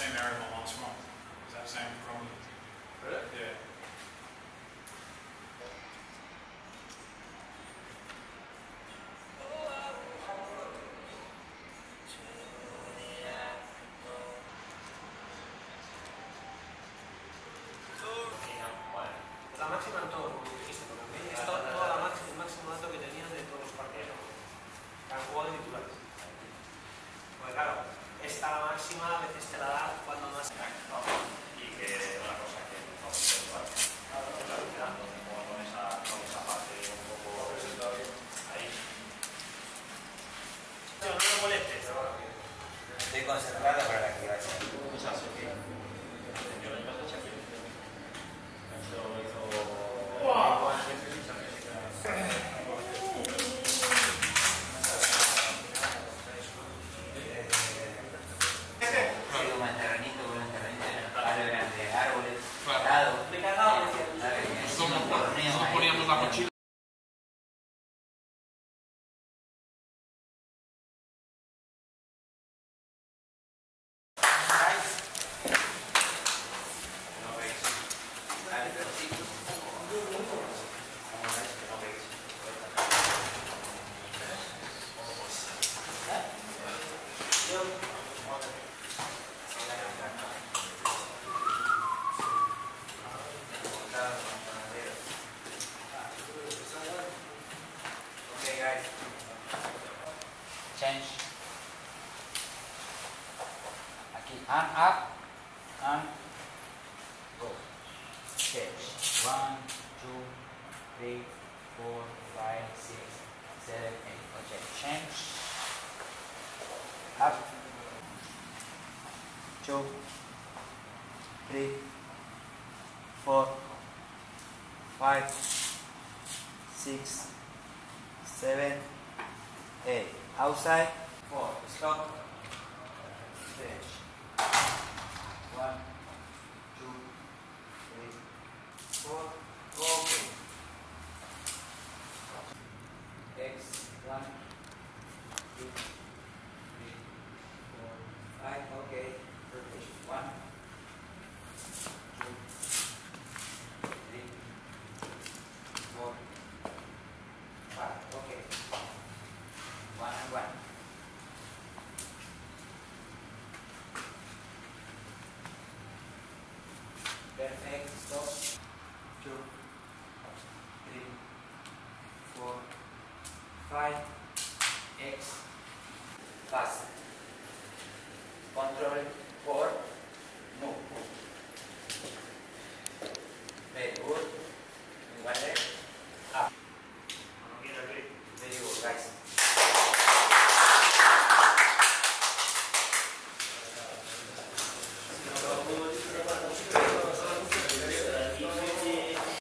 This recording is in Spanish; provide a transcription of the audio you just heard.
same area my last one. It's that same problem. Really? Yeah. La máxima en todo, como dijiste, porque a mí es toda la máxima, el máximo dato que tenían de todos los partidos que han jugado de titulares. Pues claro, esta la máxima a veces te la da cuando no has... Y que una cosa que me favorece igual, entonces como con esa parte un poco ahí. No me molestes. Estoy concentrado para la activación. Nosotros poníamos la mochila. Okay, guys. Change. Aquí, and up, and go. Change. 1, 2, 3, 4, 5, 6, 7, 8. Okay, change. Up. 2, 3, 4, 5, 6, 7, 8. Outside. 4. Stop. Stretch. 1, 2, 3, 4. Okay. X. 1, 2, 3, 4, 5. Okay. Rotation. 1, 2, 3, 4, 5. Okay. 1 and 1. Perfect. Stop. 2, 3, 4, 5. X. Fast. Control 4. Move. Very good. One leg. Up.